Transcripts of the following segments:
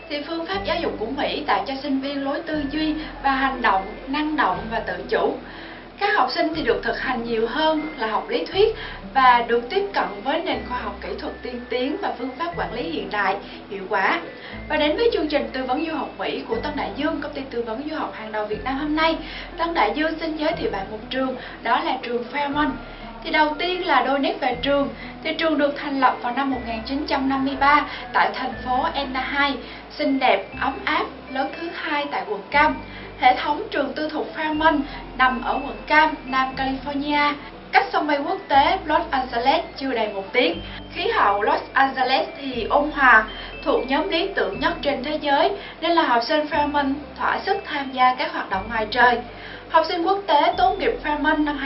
thì phương pháp giáo dục của Mỹ tạo cho sinh viên lối tư duy và hành động năng động và tự chủ. Các học sinh thì được thực hành nhiều hơn là học lý thuyết và được tiếp cận với nền khoa học kỹ thuật tiên tiến và phương pháp quản lý hiện đại, hiệu quả. Và đến với chương trình tư vấn du học Mỹ của Tân Đại Dương, công ty tư vấn du học hàng đầu Việt Nam hôm nay, Tân Đại Dương xin giới thiệu bạn một trường, đó là trường Fairmont. Thì đầu tiên là đôi nét về trường. Thì trường được thành lập vào năm 1953 tại thành phố Anaheim, xinh đẹp, ấm áp, lớn thứ hai tại quận Cam. Hệ thống trường tư thục Fairmont nằm ở quận Cam, Nam California, cách sân bay quốc tế Los Angeles chưa đầy 1 tiếng. Khí hậu Los Angeles thì ôn hòa, thuộc nhóm lý tưởng nhất trên thế giới, nên là học sinh Fairmont thỏa sức tham gia các hoạt động ngoài trời. Học sinh quốc tế tốt nghiệp Fairmont năm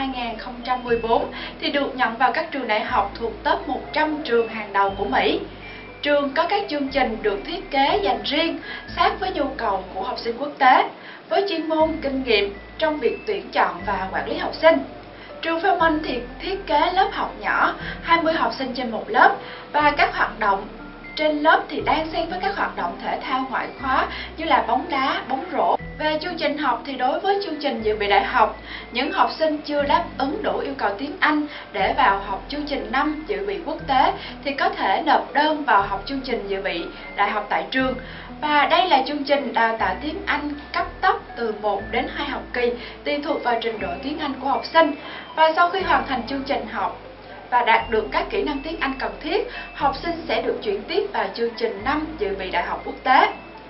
2014 thì được nhận vào các trường đại học thuộc top 100 trường hàng đầu của Mỹ. Trường có các chương trình được thiết kế dành riêng, sát với nhu cầu của học sinh quốc tế, với chuyên môn kinh nghiệm trong việc tuyển chọn và quản lý học sinh. Trường Fairmont thì thiết kế lớp học nhỏ, 20 học sinh trên một lớp, và các hoạt động trên lớp thì đan xen với các hoạt động thể thao ngoại khóa như là bóng đá, bóng rổ. Về chương trình học thì đối với chương trình dự bị đại học, những học sinh chưa đáp ứng đủ yêu cầu tiếng Anh để vào học chương trình 5 dự bị quốc tế thì có thể nộp đơn vào học chương trình dự bị đại học tại trường. Và đây là chương trình đào tạo tiếng Anh cấp tốc từ 1 đến 2 học kỳ, tùy thuộc vào trình độ tiếng Anh của học sinh. Và sau khi hoàn thành chương trình học và đạt được các kỹ năng tiếng Anh cần thiết, học sinh sẽ được chuyển tiếp vào chương trình 5 dự bị đại học quốc tế.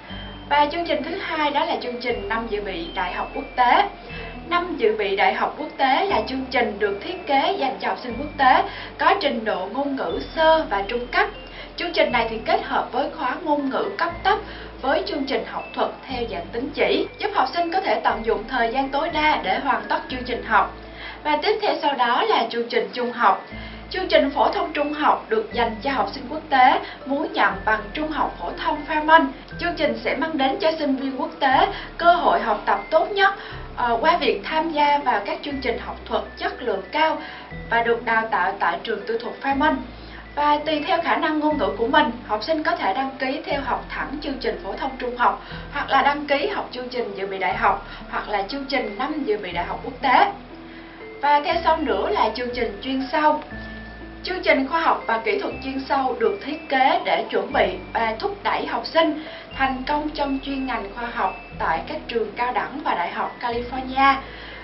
Và chương trình thứ hai đó là chương trình 5 dự bị đại học quốc tế. 5 dự bị đại học quốc tế là chương trình được thiết kế dành cho học sinh quốc tế có trình độ ngôn ngữ sơ và trung cấp. Chương trình này thì kết hợp với khóa ngôn ngữ cấp tốc với chương trình học thuật theo dạng tín chỉ, giúp học sinh có thể tận dụng thời gian tối đa để hoàn tất chương trình học. Và tiếp theo sau đó là chương trình trung học. Chương trình phổ thông trung học được dành cho học sinh quốc tế muốn nhận bằng trung học phổ thông Fairmont. Chương trình sẽ mang đến cho sinh viên quốc tế cơ hội học tập tốt nhất qua việc tham gia vào các chương trình học thuật chất lượng cao và được đào tạo tại trường tư thục Fairmont. Và tùy theo khả năng ngôn ngữ của mình, học sinh có thể đăng ký theo học thẳng chương trình phổ thông trung học, hoặc là đăng ký học chương trình dự bị đại học, hoặc là chương trình 5 dự bị đại học quốc tế. Và theo sau nữa là chương trình chuyên sâu. Chương trình khoa học và kỹ thuật chuyên sâu được thiết kế để chuẩn bị và thúc đẩy học sinh thành công trong chuyên ngành khoa học tại các trường cao đẳng và đại học California,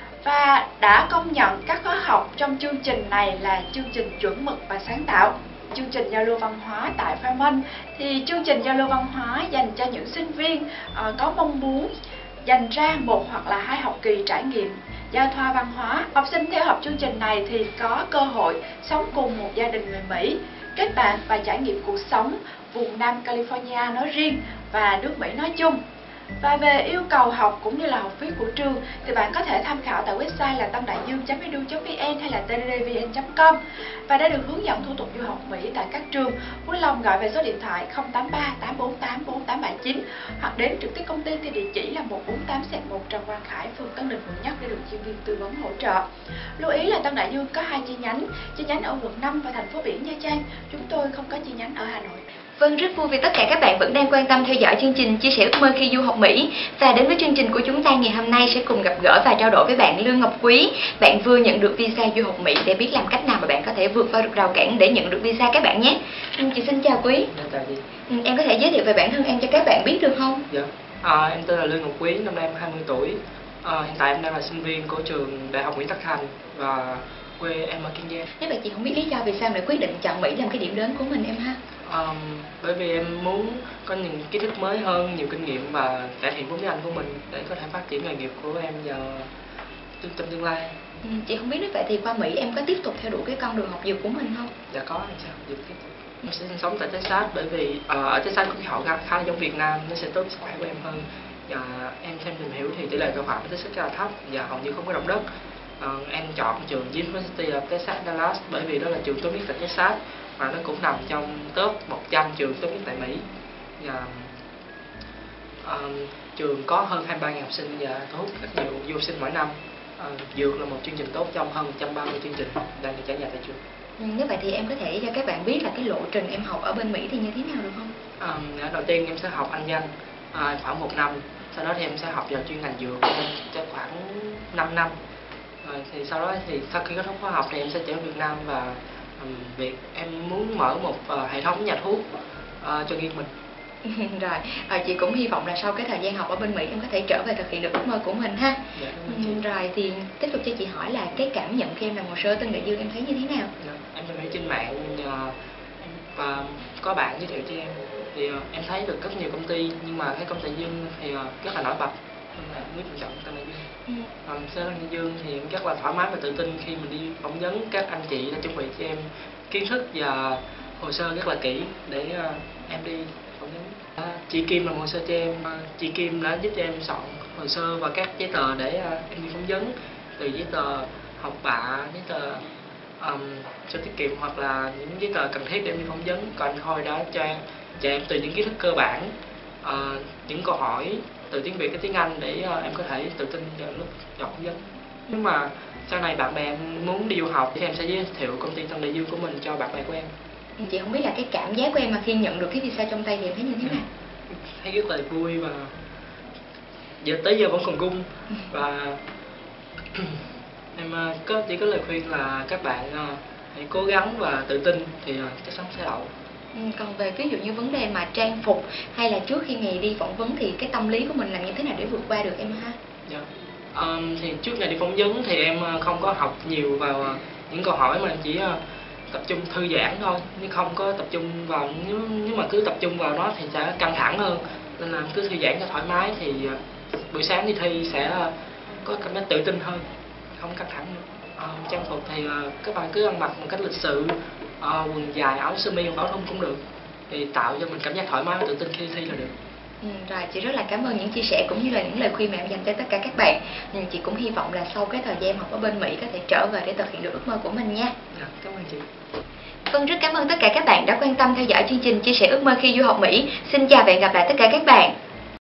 và đã công nhận các khóa học trong chương trình này là chương trình chuẩn mực và sáng tạo. Chương trình giao lưu văn hóa tại Fairmont thì chương trình giao lưu văn hóa dành cho những sinh viên có mong muốn dành ra 1 hoặc là 2 học kỳ trải nghiệm giao thoa văn hóa. Học sinh theo học chương trình này thì có cơ hội sống cùng một gia đình người Mỹ, kết bạn và trải nghiệm cuộc sống vùng Nam California nói riêng và nước Mỹ nói chung. Và về yêu cầu học cũng như là học phí của trường thì bạn có thể tham khảo tại website là tandaiduong.edu.vn hay là tddvn.com, và đã được hướng dẫn thủ tục du học Mỹ tại các trường. Vui lòng gọi về số điện thoại 083 848 4879 hoặc đến trực tiếp công ty thì địa chỉ là 148/1 Trần Quang Khải, phường Tân Định, quận Nhất để được chuyên viên tư vấn hỗ trợ. Lưu ý là Tân Đại Dương có 2 chi nhánh ở quận 5 và thành phố biển Nha Trang. Chúng tôi không có chi nhánh ở Hà Nội. Vâng, rất vui vì tất cả các bạn vẫn đang quan tâm theo dõi chương trình Chia sẻ ước mơ khi du học Mỹ. Và đến với chương trình của chúng ta ngày hôm nay sẽ cùng gặp gỡ và trao đổi với bạn Lương Ngọc Quý. Bạn vừa nhận được visa du học Mỹ, để biết làm cách nào mà bạn có thể vượt qua được rào cản để nhận được visa các bạn nhé. Chị xin chào Quý. Chào chị. Em có thể giới thiệu về bản thân em cho các bạn biết được không? Dạ. Em tên là Lương Ngọc Quý, năm nay em 20 tuổi. Hiện tại em đang là sinh viên của trường Đại học Nguyễn Tất Thành và quê em ở Kiên Giang. Nếu vậy chị không biết lý do vì sao lại quyết định chọn Mỹ làm cái điểm đến của mình em ha? Bởi vì em muốn có những kiến thức mới hơn, nhiều kinh nghiệm và cải thiện vốn tiếng Anh của mình để có thể phát triển nghề nghiệp của em vào trong tương lai. Chị không biết nếu vậy thì qua Mỹ em có tiếp tục theo đuổi cái con đường học dược của mình không? Dạ có, em sẽ học dược tiếp tục. Em sẽ sinh sống tại Texas bởi vì ở Texas có khí hậu khá giống Việt Nam, nó sẽ tốt sức khỏe của em hơn. Và em xem tìm hiểu thì tỷ lệ tội phạm ở Texas rất là thấp và hầu như không có động đất. Em chọn trường University of Texas Dallas bởi vì đó là trường tốt nhất tại Texas và nó cũng nằm trong top 100 trường tốt nhất tại Mỹ. Và trường có hơn 23.000 học sinh và thu hút rất nhiều du học sinh mỗi năm. Dược là một chương trình tốt trong hơn 130 chương trình đang được trải dài tại trường. Nếu vậy thì em có thể cho các bạn biết là cái lộ trình em học ở bên Mỹ thì như thế nào được không? Đầu tiên em sẽ học Anh văn khoảng 1 năm, sau đó thì em sẽ học vào chuyên ngành dược cho khoảng 5 năm. Rồi thì sau đó thì sau khi kết thúc khóa học thì em sẽ trở về Việt Nam và việc em muốn mở một hệ thống nhà thuốc cho riêng mình. Rồi, chị cũng hy vọng là sau cái thời gian học ở bên Mỹ em có thể trở về thực hiện được ước mơ của mình ha. Dạ, cảm ơn chị. Rồi thì tiếp tục cho chị hỏi là cái cảm nhận khi em làm hồ sơ Tân Đại Dương em thấy như thế nào? Dạ, em tìm hiểu trên mạng và có bạn giới thiệu cho em thì em thấy được rất nhiều công ty, nhưng mà cái công ty Dương thì rất là nổi bật nên là quyết định chọn Tân Đại Dương. Tân Đại Dương thì em rất là thoải mái và tự tin khi mình đi phỏng vấn. Các anh chị đã chuẩn bị cho em kiến thức và hồ sơ rất là kỹ để em đi phỏng vấn. Chị Kim làm hồ sơ cho em, chị Kim đã giúp cho em soạn hồ sơ và các giấy tờ để em đi phỏng vấn, từ giấy tờ học bạ, giấy tờ cho tiết kiệm hoặc là những giấy tờ cần thiết để em đi phỏng vấn. Còn anh Khôi đã cho em từ những kiến thức cơ bản, những câu hỏi từ tiếng Việt đến tiếng Anh để em có thể tự tin vào lúc chọn phỏng vấn. Nhưng mà sau này bạn bè em muốn đi du học thì em sẽ giới thiệu công ty Tân Đại Dương của mình cho bạn bè của em. Chị không biết là cái cảm giác của em mà khi nhận được cái visa trong tay thì em thấy như thế nào? Thấy rất là vui và tới giờ vẫn còn run và em chỉ có lời khuyên là các bạn hãy cố gắng và tự tin thì chắc chắn sẽ đậu. Còn về ví dụ như vấn đề mà trang phục hay là trước khi ngày đi phỏng vấn thì cái tâm lý của mình làm như thế nào để vượt qua được em ha? Dạ. Thì trước ngày đi phỏng vấn thì em không có học nhiều vào những câu hỏi mà em chỉ tập trung thư giãn thôi, nhưng không có tập trung vào, nếu mà cứ tập trung vào nó thì sẽ căng thẳng hơn, nên là em cứ thư giãn cho thoải mái thì buổi sáng đi thi sẽ có cảm giác tự tin hơn, không căng thẳng nữa. Trang phục thì các bạn cứ ăn mặc một cách lịch sự, quần dài, áo sơ mi hoặc áo thun cũng được, thì tạo cho mình cảm giác thoải mái và tự tin khi thi là được. Rồi, chị rất là cảm ơn những chia sẻ cũng như là những lời khuyên mà em dành cho tất cả các bạn. Chị cũng hy vọng là sau cái thời gian học ở bên Mỹ có thể trở về để thực hiện được ước mơ của mình nha. Dạ, cảm ơn chị. Vâng, rất cảm ơn tất cả các bạn đã quan tâm theo dõi chương trình chia sẻ ước mơ khi du học Mỹ. Xin chào và hẹn gặp lại tất cả các bạn.